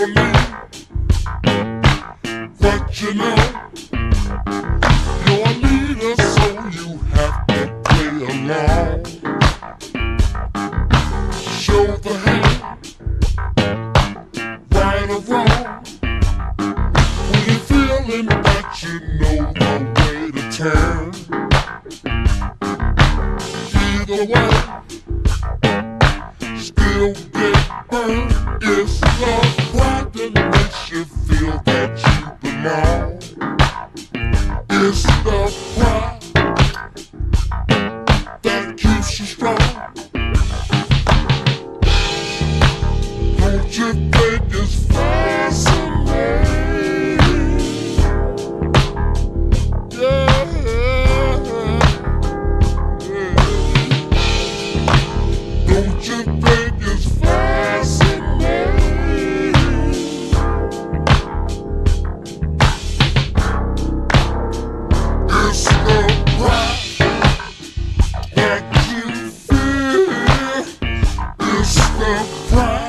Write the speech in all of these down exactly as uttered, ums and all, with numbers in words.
believe what you know. You're a leader, so you have to play along. Show the hand, right or wrong. When you're feeling that you know the way to turn. Either way, still get burned. It's the pride that makes you feel that you belong. It's the pride that keeps you strong. Don't you think it's fascinating? Yeah, yeah. Don't you think it's fascinating? It's the pride that you feel. It's the pride.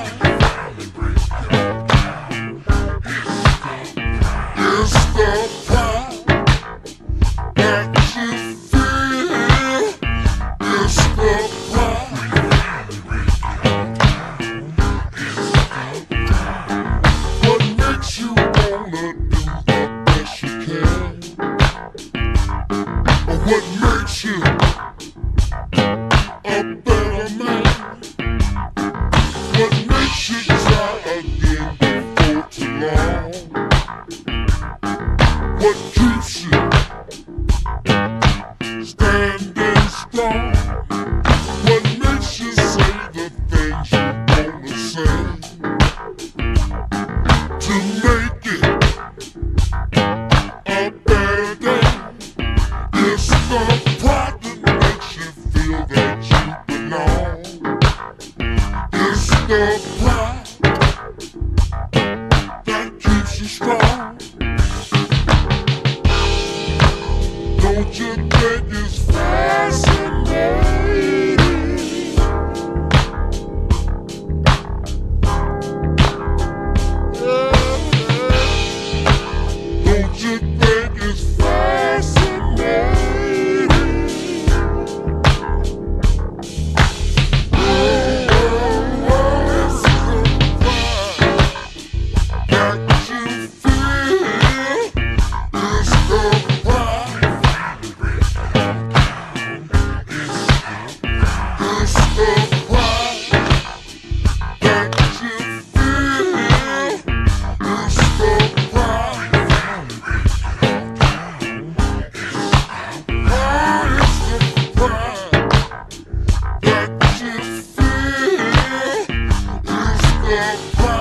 It's the pride that you feel. It's the pride. What makes you wanna do the best you can? Or what makes you a better man? What makes you try again before too long? What keeps you standing strong? What makes you say the things you wanna say to make it a better day? It's the pride that makes you feel that you belong. It's the pride that keeps you strong. Don't you think it's fascinating? Yeah, yeah. Don't you think it's fascinating? Oh, oh, oh, it's the pride that you feel. It's the pride. It's the pride that you feel. It's the pride. Oh, it's the pride that you feel. It's the pride.